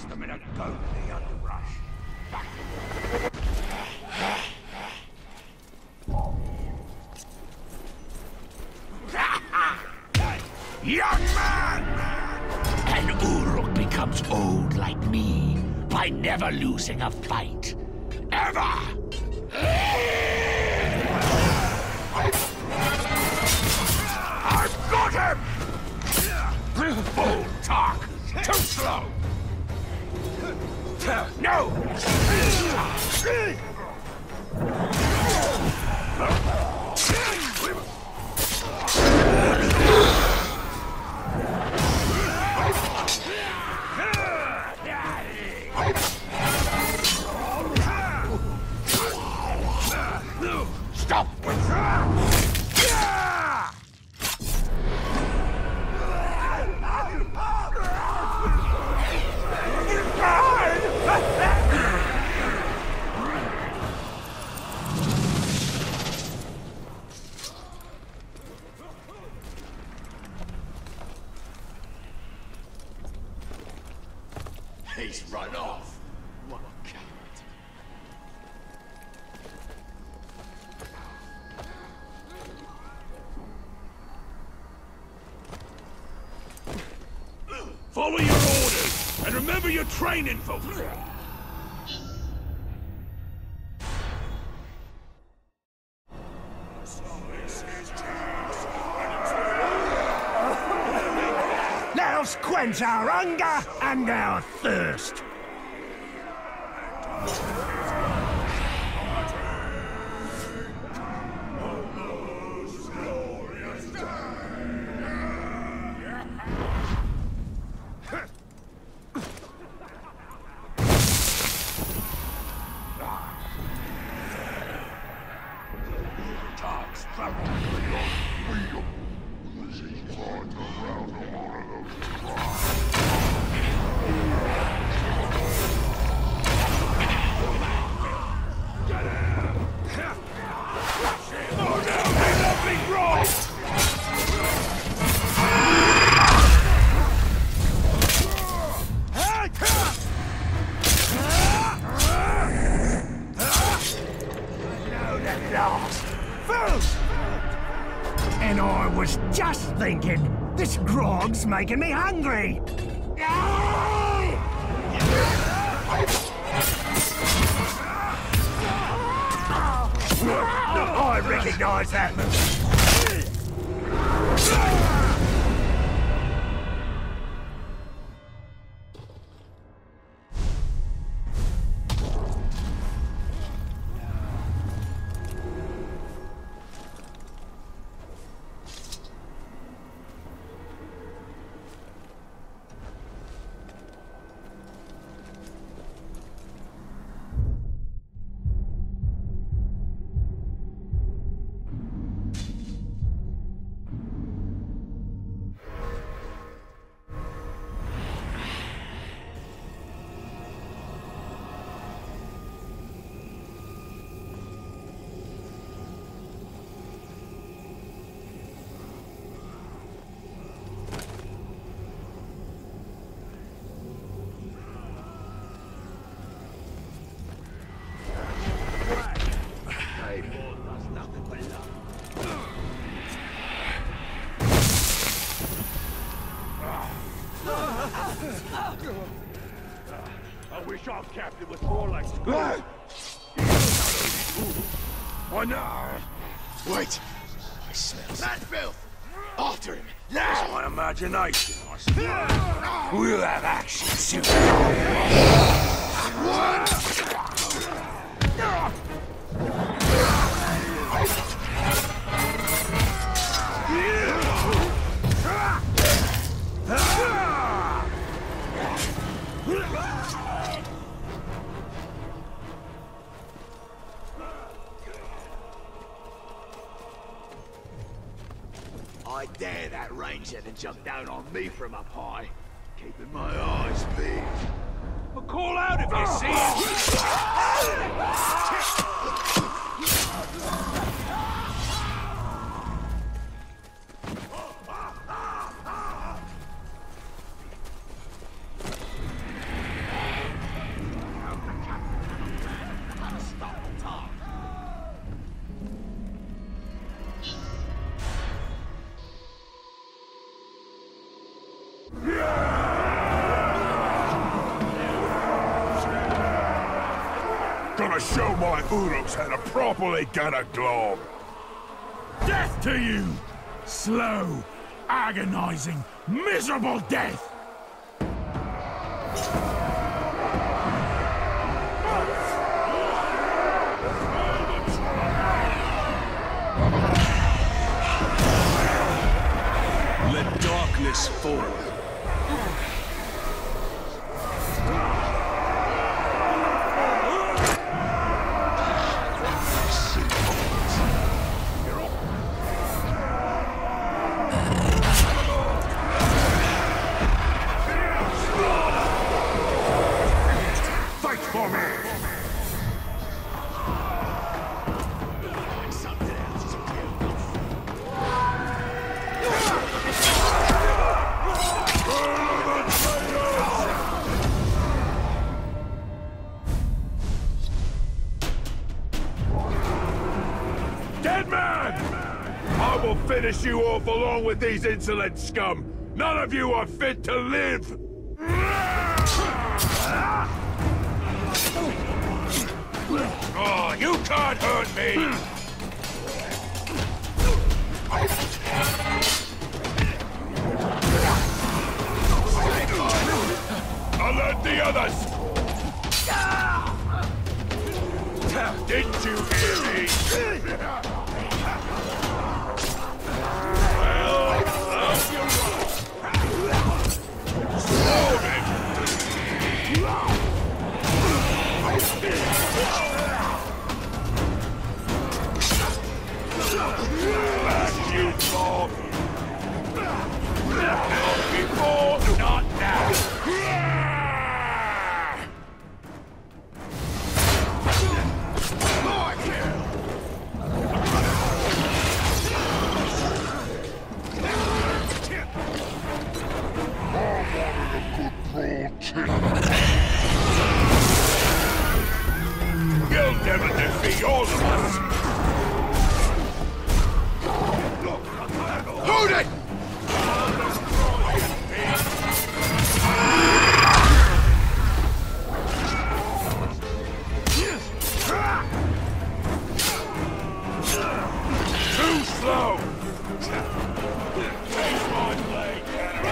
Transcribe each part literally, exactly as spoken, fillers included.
a minute, go to the underbrush. Young man! And Uruk becomes old like me by never losing a fight. Ever! I've got him! Bull talk! Too slow! No! Stop! He's run off. What a coward. Follow your orders, and remember your training, folks. Let us quench our hunger and our thirst. And I was just thinking, this grog's making me hungry. I recognize that move. I wish our captain was more like school. I know. Wait! I smell that filth! After him! It's Now! my imagination, I suppose. We'll have action soon. I dare that ranger to jump down on me from up high, keeping my eyes peeled. But call out if you see it. gonna show my Uruks how to properly gun a glob. Death to you! Slow, agonizing, miserable death! Let darkness fall. Fight for me! Dead man! I will finish you off along with these insolent scum! None of you are fit to live! Oh, you can't hurt me! Alert the others! Didn't you hear me? Well, up you run! Slow him! Back, you mob! Not before, not now! You'll never defeat all of us! Hold it! Too slow! Take my blade!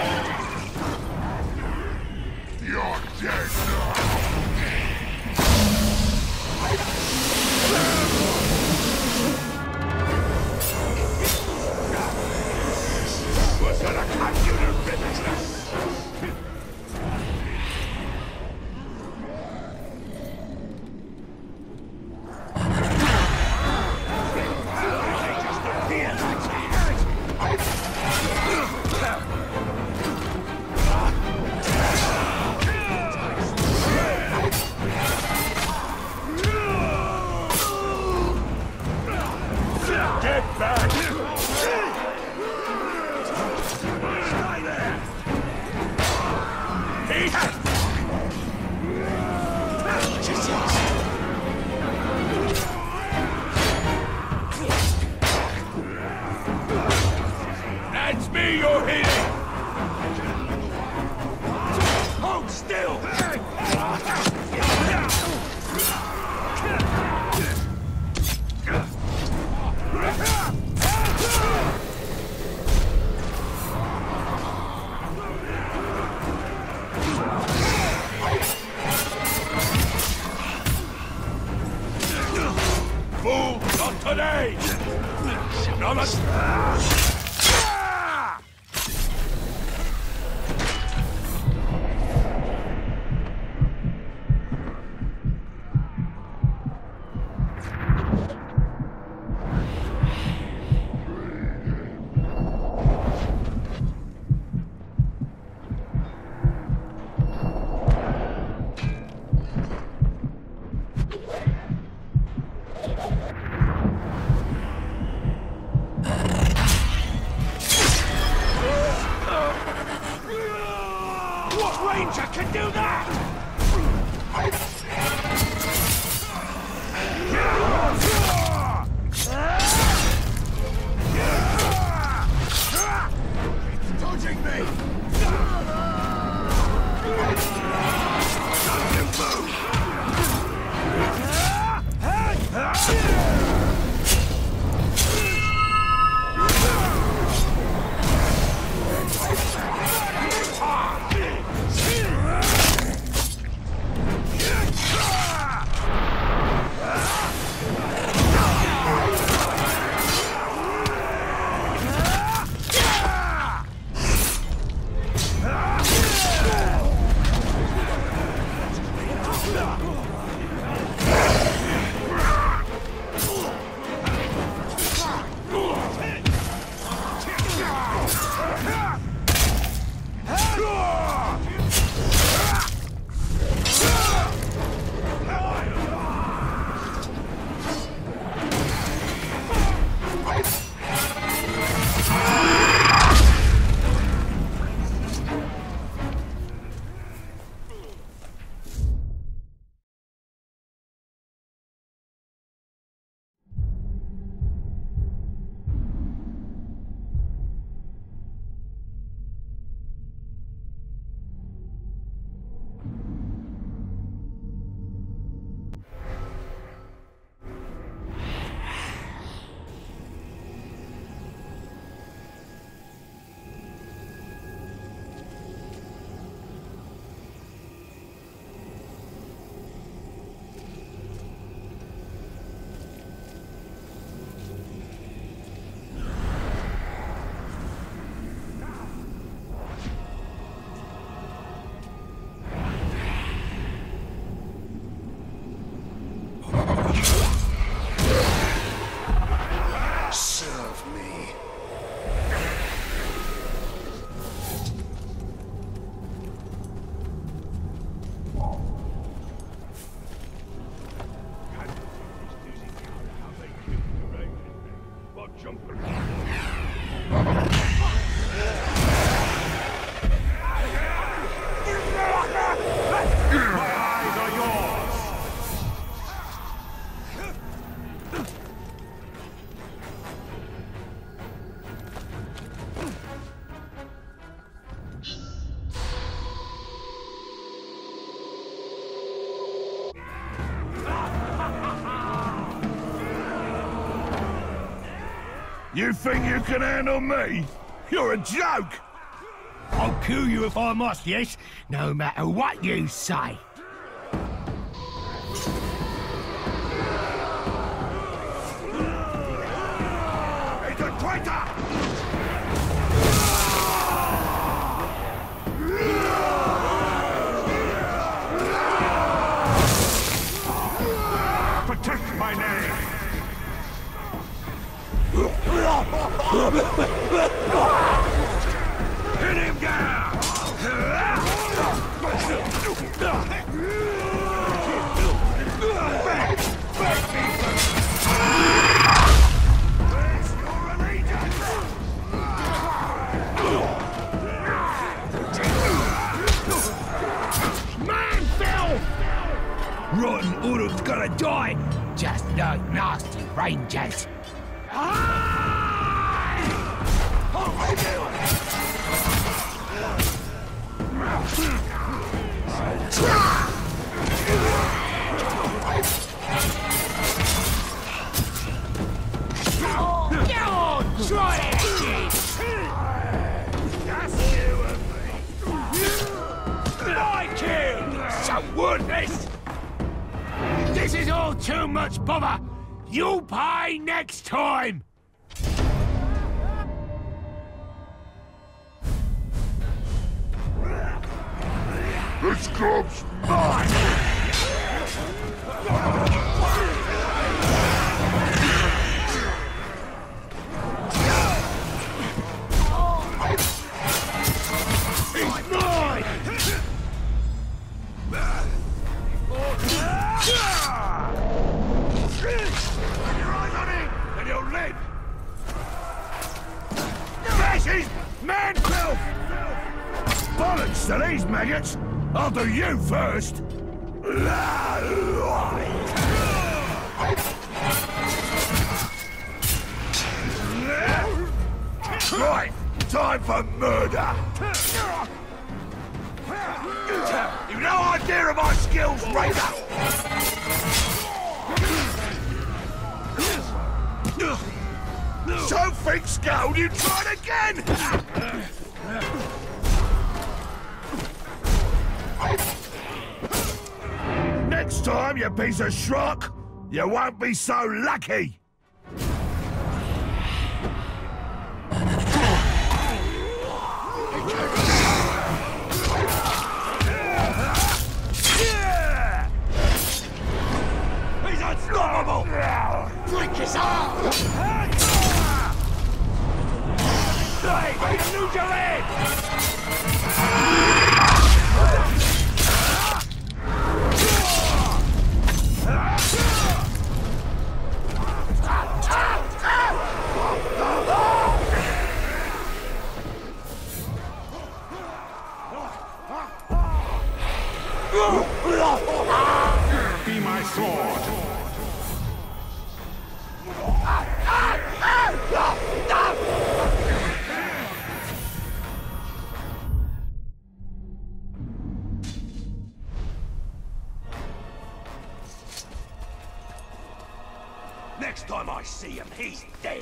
You're dead now! We're gonna cut you to ribbons! Get back! That's me you're hitting! Hold still! Fool, not today! Not a... What ranger can do that? It's touching me! Time to move! You think you can handle me? You're a joke! I'll kill you if I must, yes, no matter what you say. He's a traitor! Protect my name! Hit him down! Man fell! Rotten Uruk's gotta die, just like nasty rangers. Try it again! That's you and me! My kill! So worthless! This is all too much bother. You'll pay next time. This club's mine! Bollocks to these maggots! I'll do you first! Right, time for murder! You've no idea of my skills, Raider! So thick skulled you tried again! Next time, you piece of schrock, you won't be so lucky! He's unstoppable! Break his arm! Hey, wait, lose your head! Be my sword. Next time I see him, he's dead.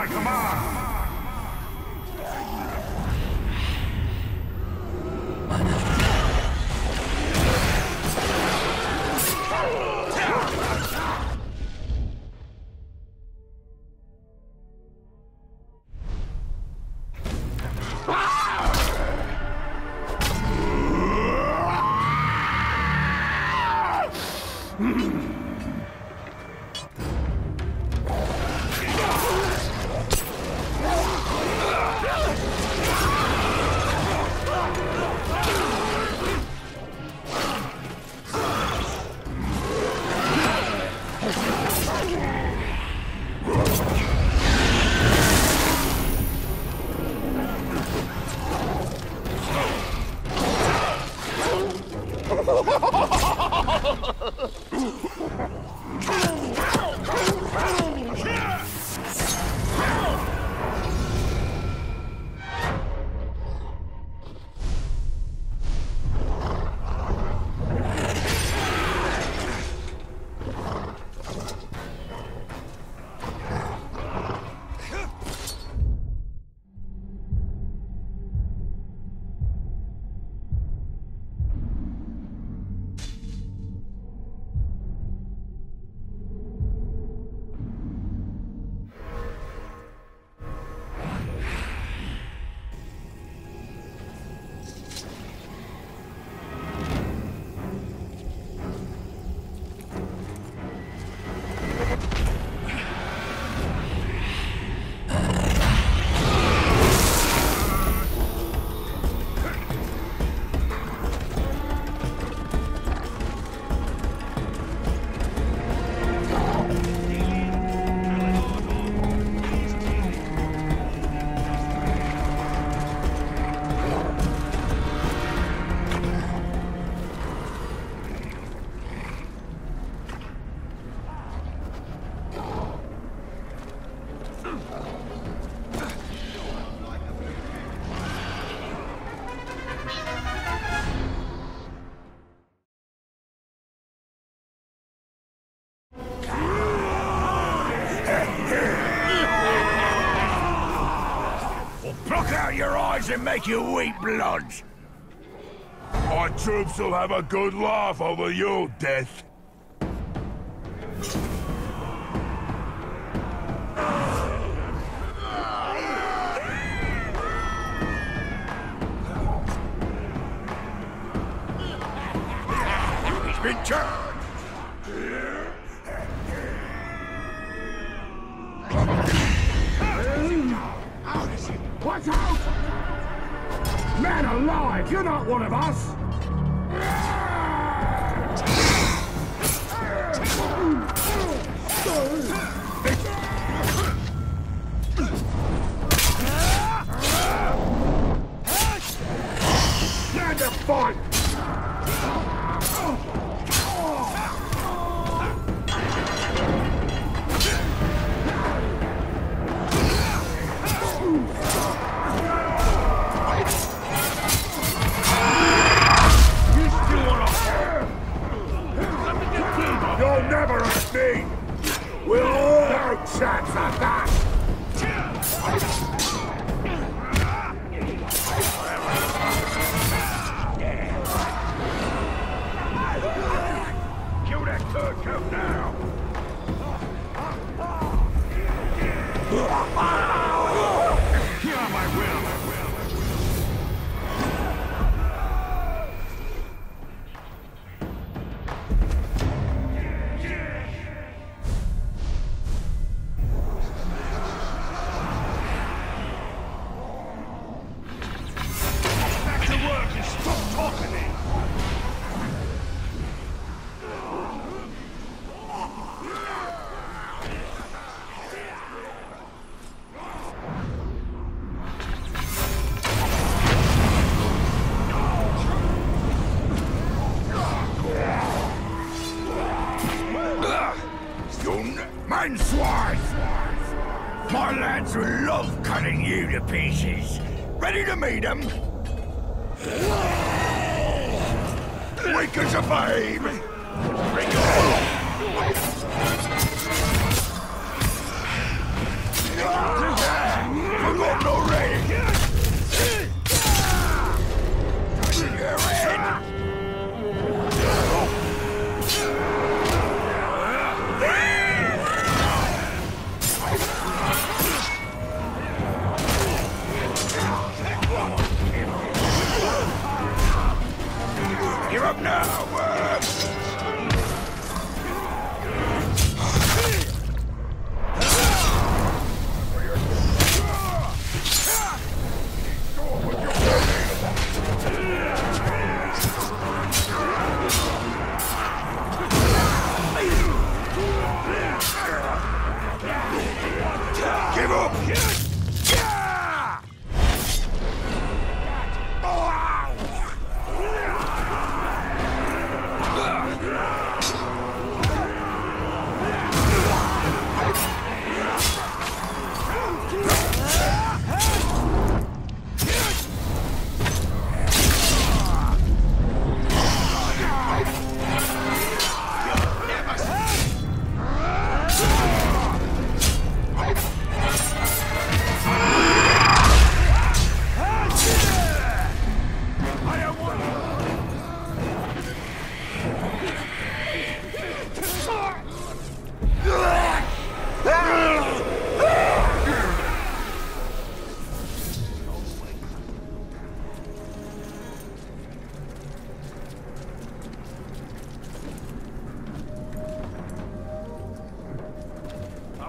I command! And make you weep blood. Our troops will have a good laugh over your death. He's been turned. Watch out! Man alive, you're not one of us! Stand to fight! You'll never hurt me! We'll all have a chance at that! Kill that turncoat now! Here are my will! Swine! My lads will love cutting you to pieces. Ready to meet them? Weak as a babe! Bring it on!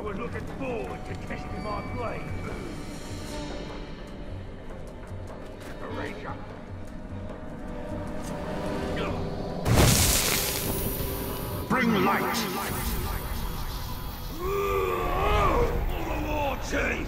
was looking forward to testing my blade. A ranger. Bring light! War team!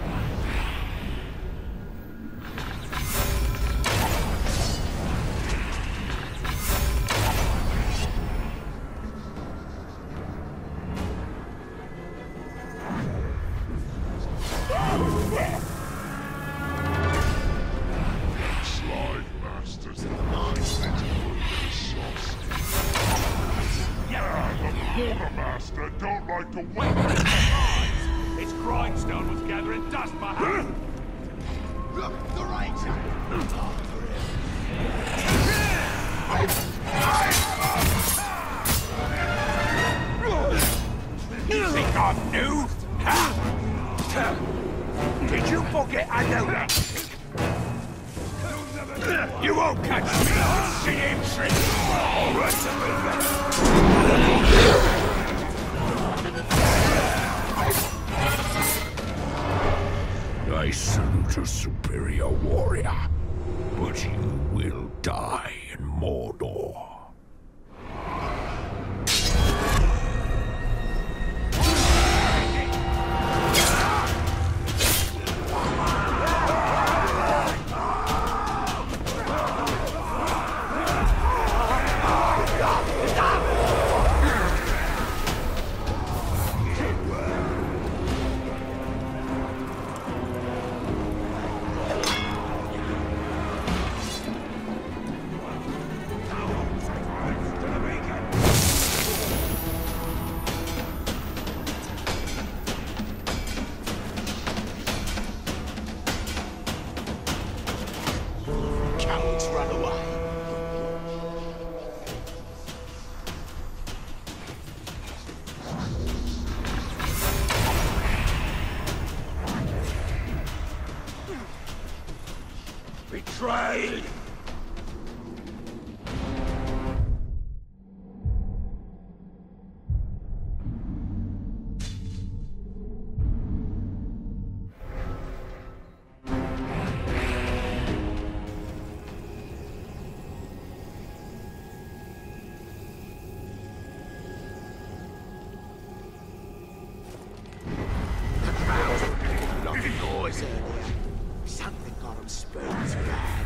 Quartermaster don't like to wait. Its grindstone was gathering dust behind. Look, the ranger! You think I'm new? Huh? Did you forget I know that? You won't catch me on shit trick! All right, I salute a superior warrior, but you will die in Mordor. Cowards run away. betrayed! Noise earlier. Something got them spooked bad.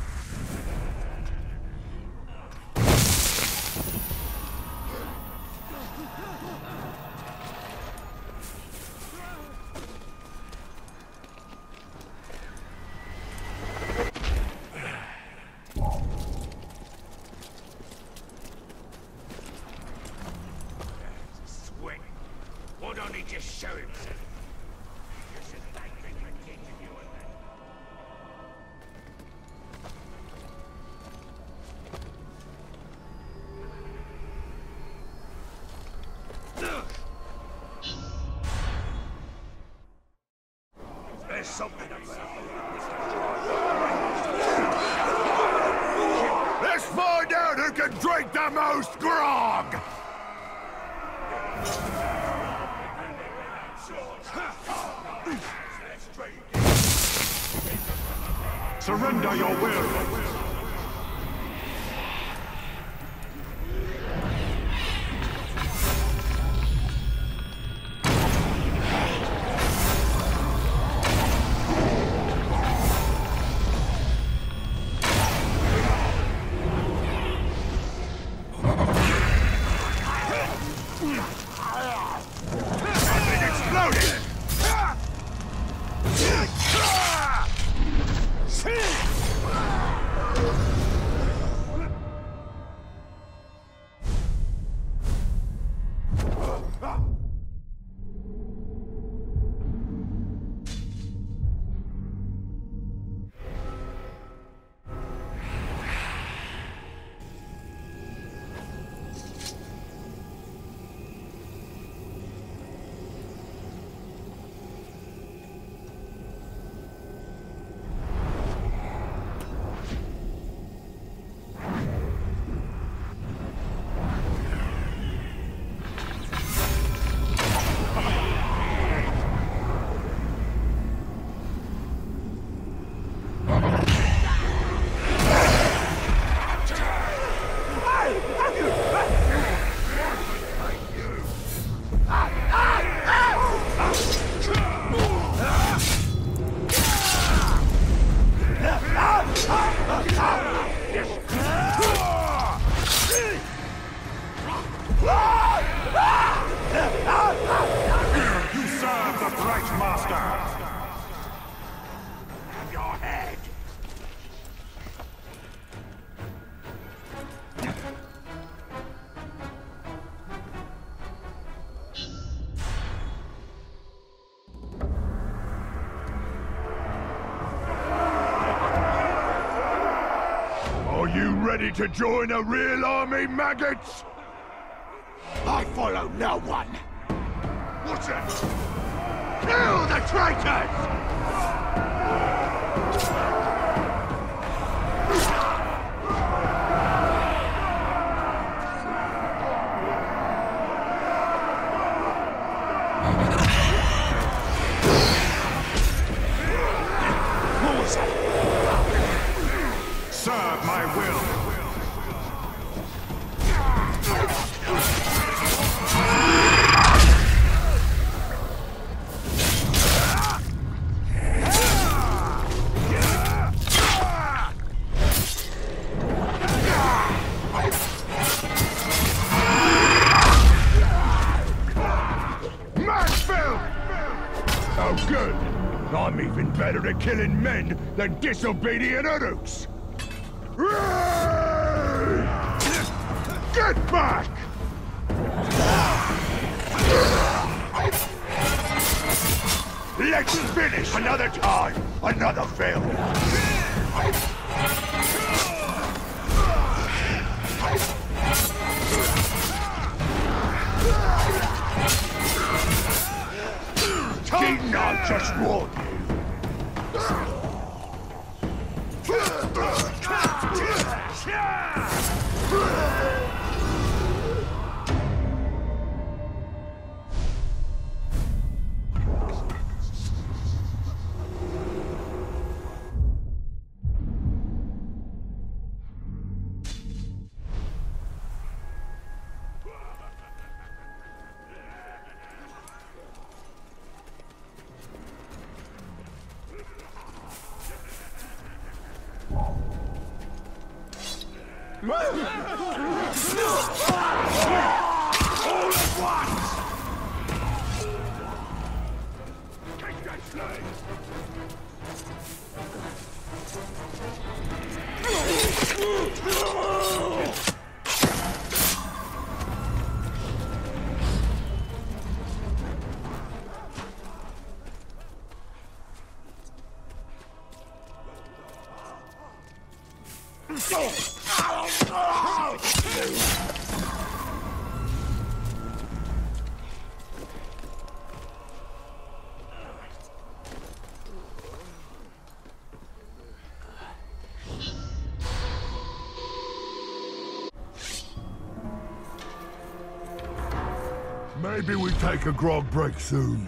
Swing. Why don't he just show himself? There's something Let's find out who can drink the most grog! Surrender your will! ready to join a real army, maggots? I follow no one. What's that? Kill the traitors! Serve my will. Oh, good. I'm even better at killing men than disobedient Uruks. Get back! Let's finish another time, another film. Didn't I just warn you? All at once! Take that slave! Maybe we take a grog break soon.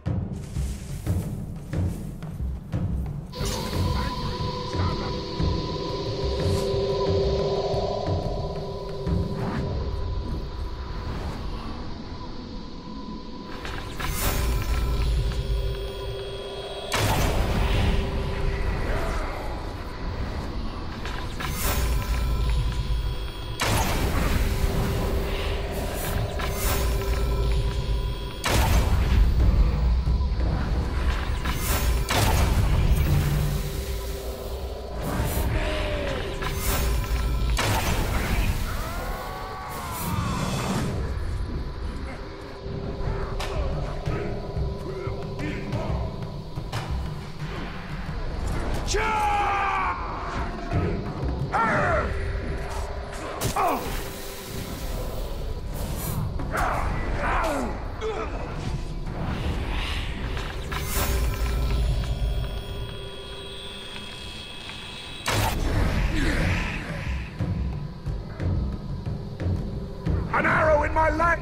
An arrow in my leg!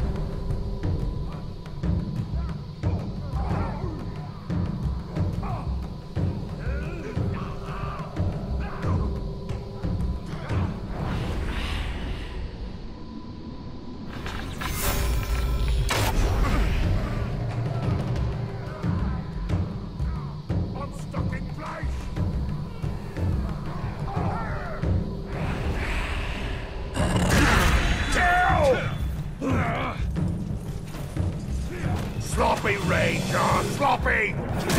Sloppy Ranger! Sloppy!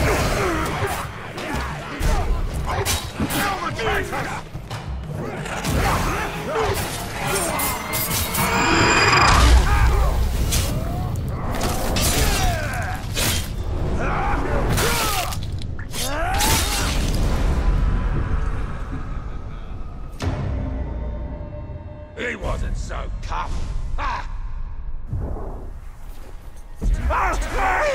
Kill the traitors!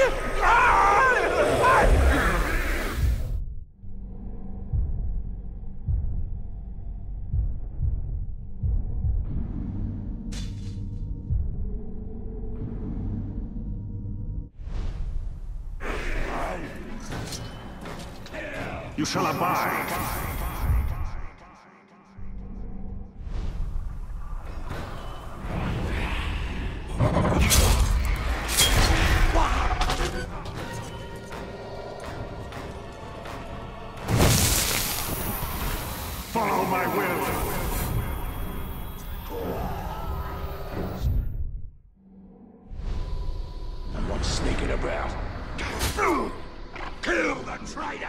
You shall abide. Follow my will. I'm not sneaking about. Kill the traitor!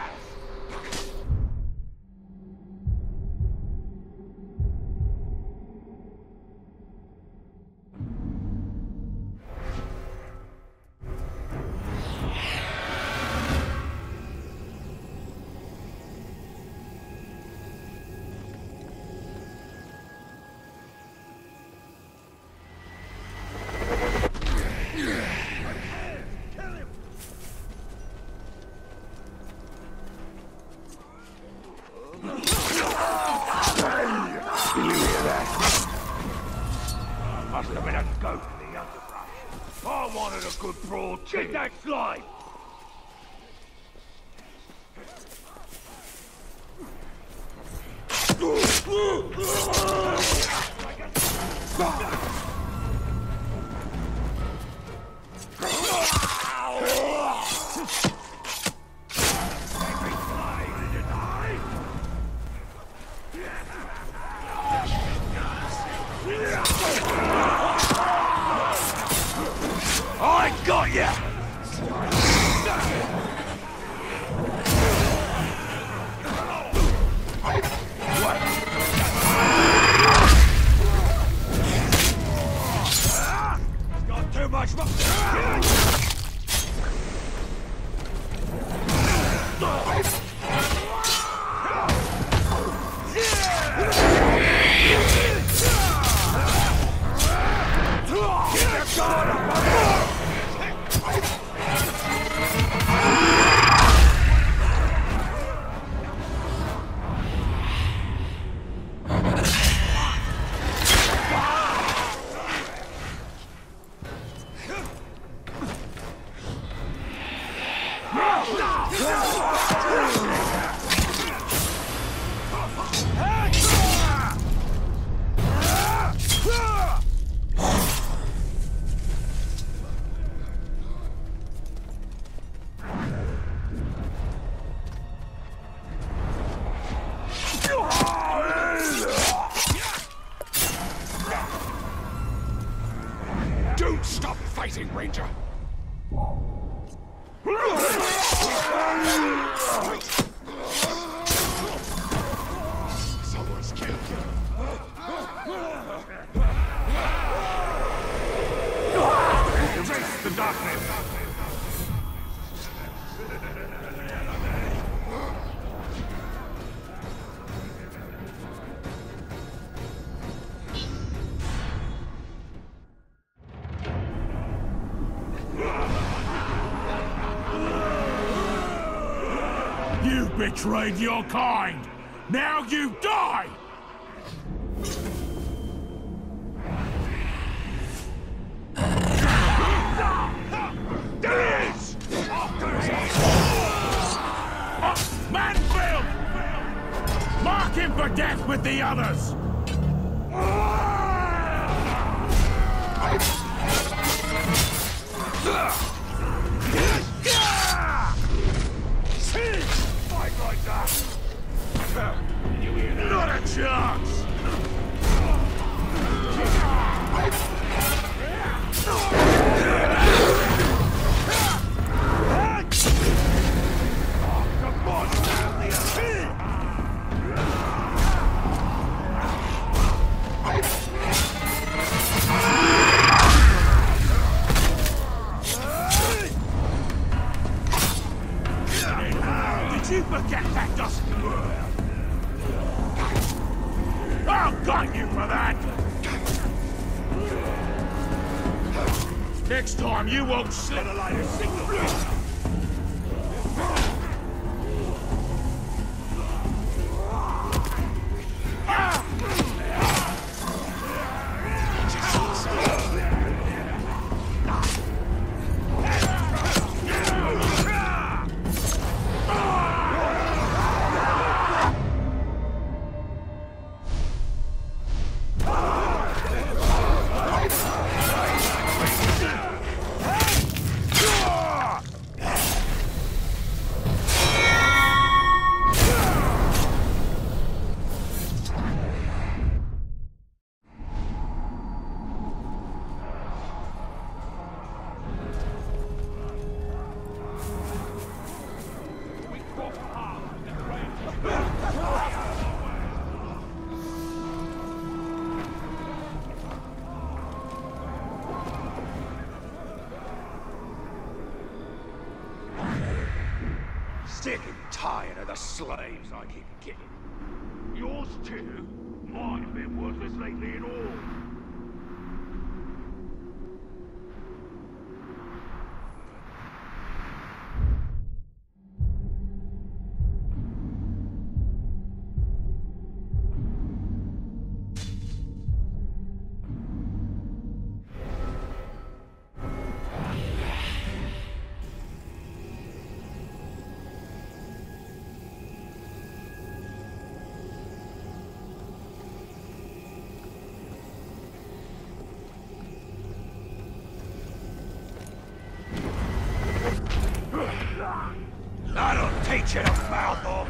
Must have been a goat in the underbrush. I wanted a good broad Get that slide! I got ya! Got too much mo- Don't stop fighting, Ranger! Someone's killed you. Erase the darkness. You betrayed your kind! Now you die! There it is! Manfield! Mark him for death with the others! Fight like that! Not a chance! Come on, Stanley! Did you forget that doesn't work? I'll gun you for that! Next time you won't slip a light a signal. Sick and tired of the slaves I keep getting. Yours too? Mine have been worthless lately and all. That'll teach you to mouth off!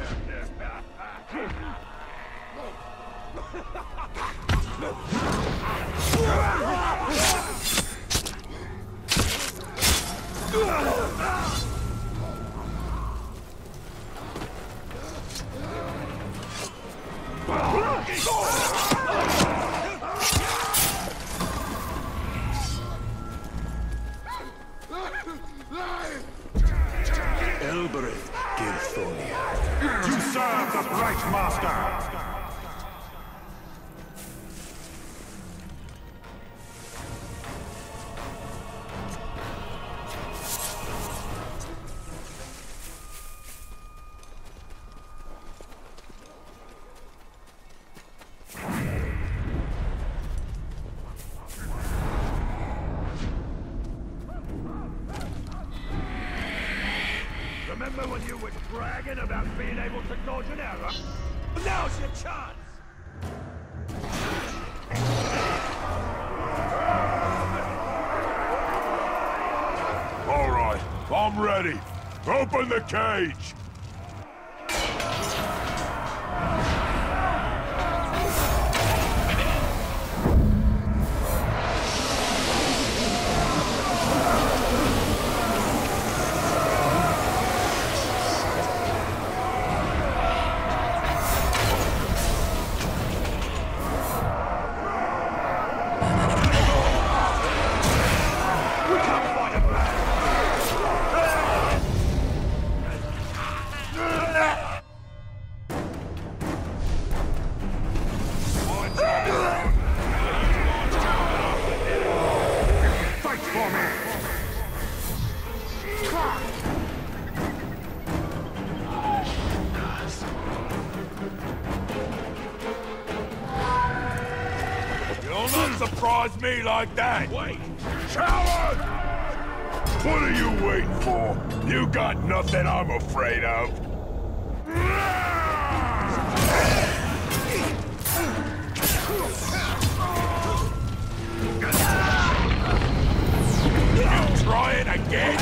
You serve the bright master! Remember when you were bragging about being able to dodge an arrow? Now's your chance! All right, I'm ready. Open the cage! You'll not surprise me like that! Wait! Coward! What are you waiting for? You got nothing I'm afraid of! You trying again?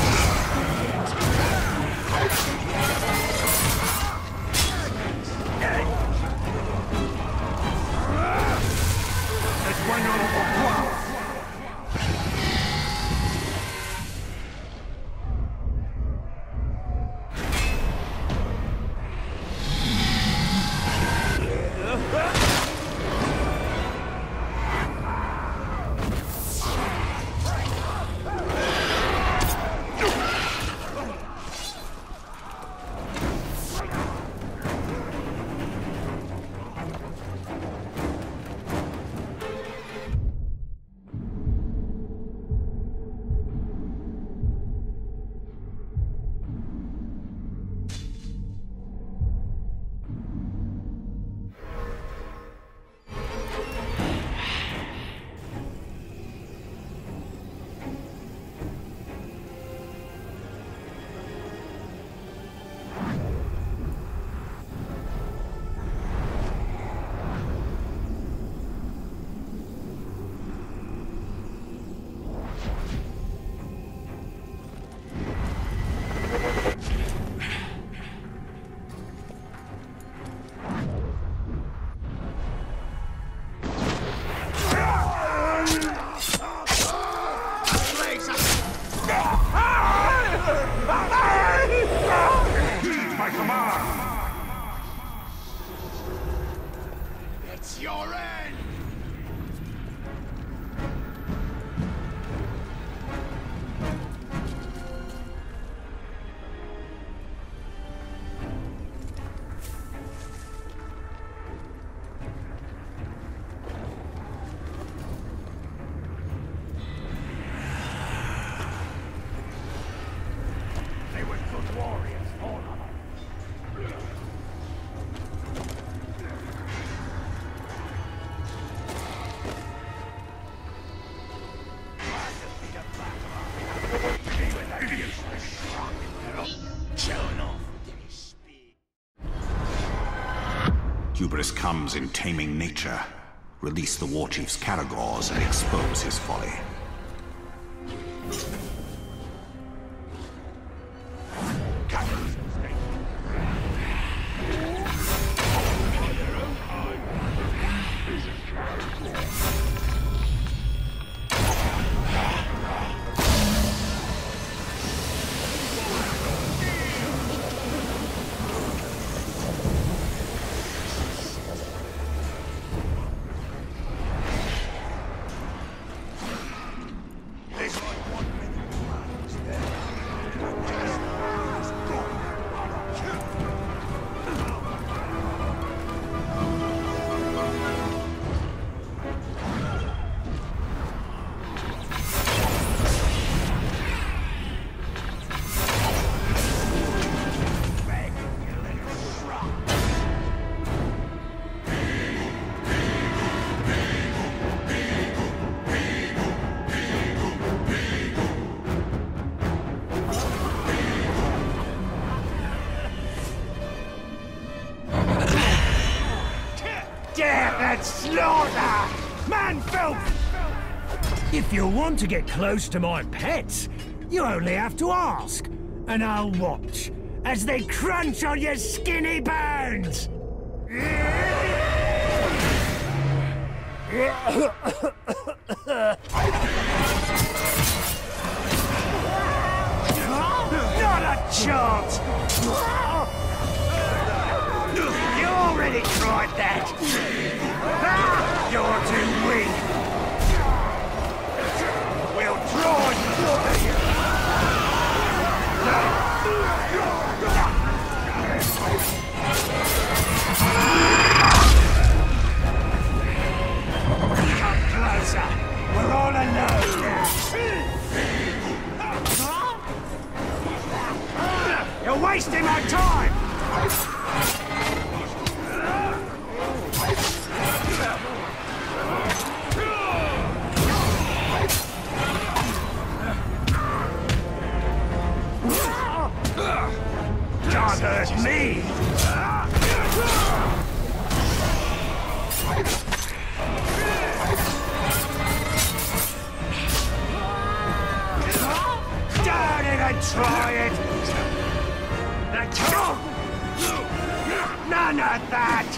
warriors, all of them. Hubris comes in taming nature. Release the war chief's Caragors and expose his folly. Slaughter! Man filth! If you want to get close to my pets, you only have to ask, and I'll watch as they crunch on your skinny bones! Not a chance! You already tried that! Ah, you're too weak! We'll draw you! Come closer! We're all alone now! You're wasting my time! Can't hurt me! Don't even try it! None of that!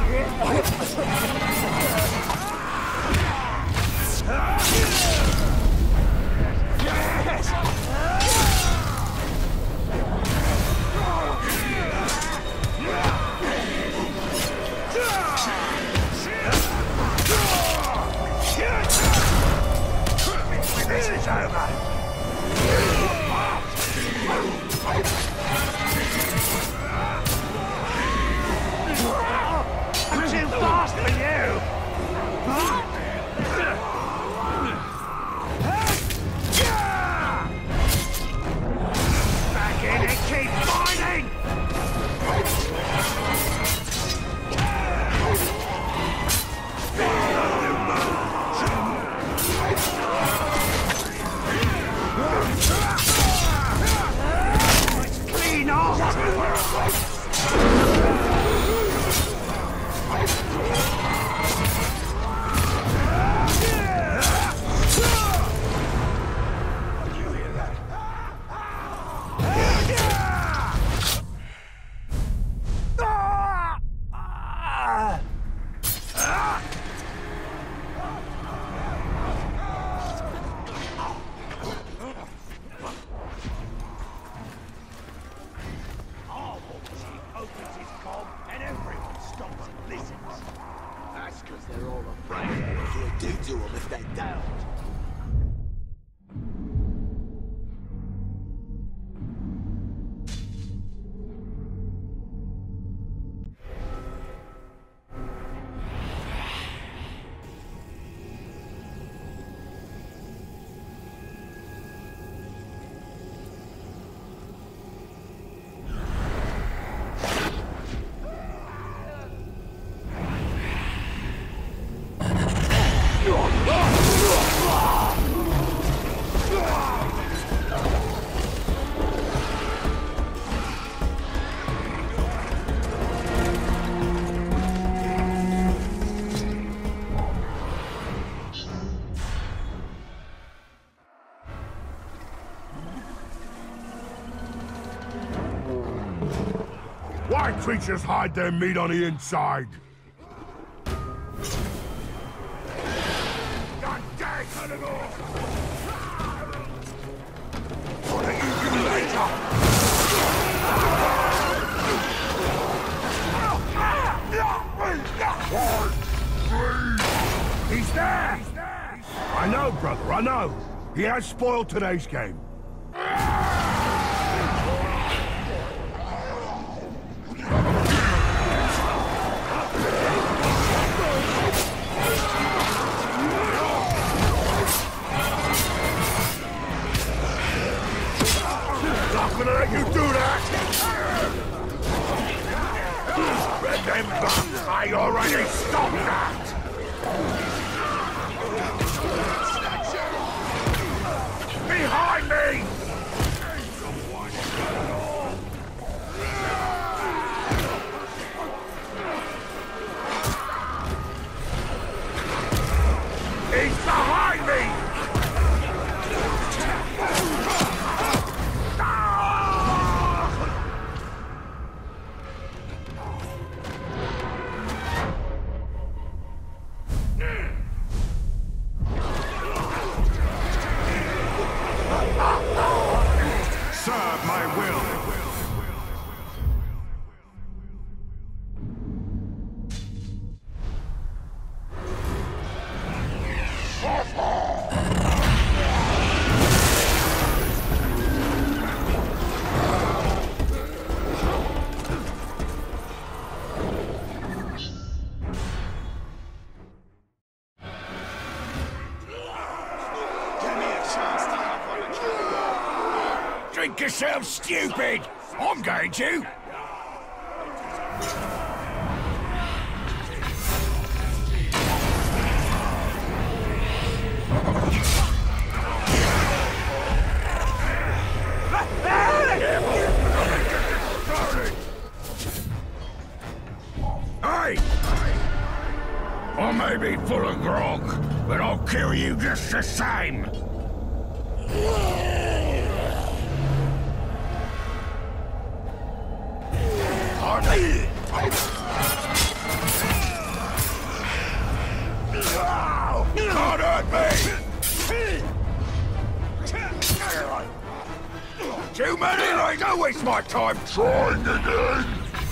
This is over! I'm too fast for you! Back in and keep fighting! It's clean off! Why creatures hide their meat on the inside? God dang, cut it off! Gonna eat you later! He's there! He's there! I know, brother, I know. He has spoiled today's game. Not gonna let you do that! Remember, I already stopped that! Behind me! He's behind me! Serve my will. Drink yourself stupid! I'm going to! Hey! I may be full of grog, but I'll kill you just the same! Not hurt me! Too many, like, don't waste my time trying again!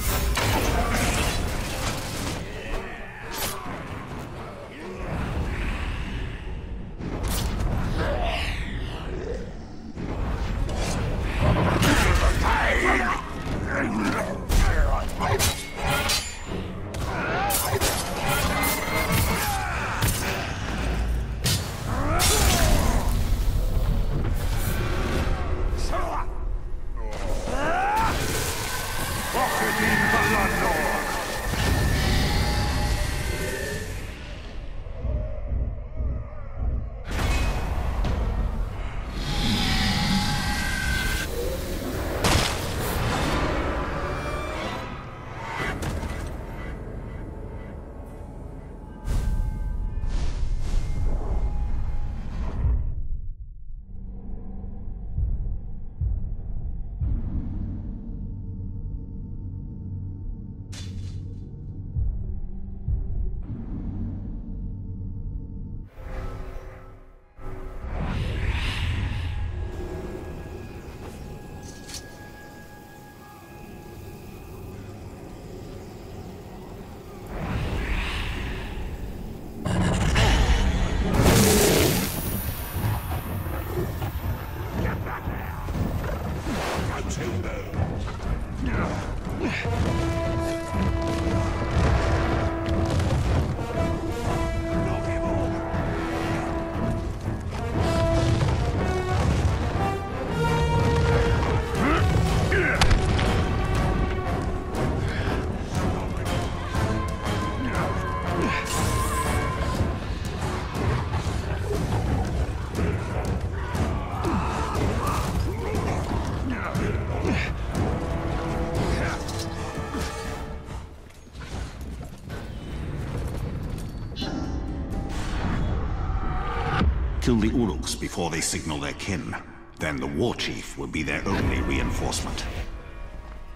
Kill the Uruks before they signal their kin. Then the war chief will be their only reinforcement.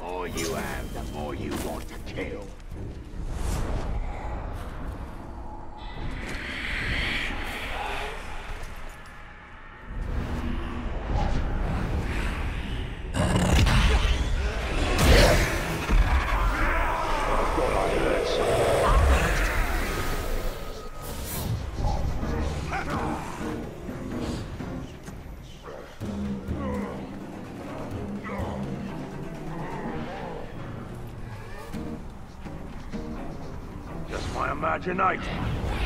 more you have, the more you want to kill. Just my imagination.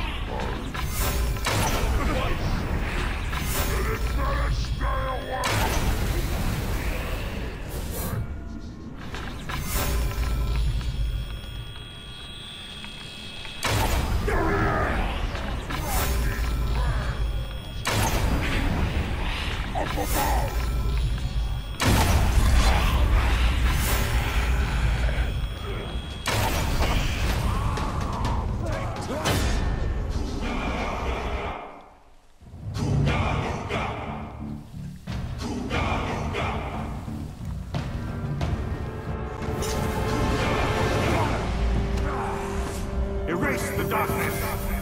Erase the darkness!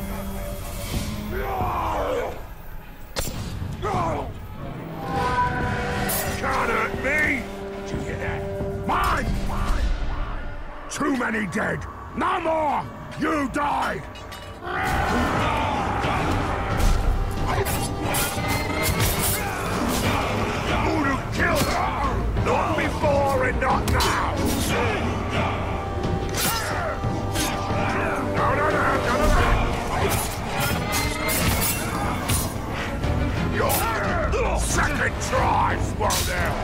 Can't hurt me! Did you hear that? Mine! Too many dead! No more! You died! Who'd killed her? Not before and not now! No, no, no, no, no, no! Your second tries, were there?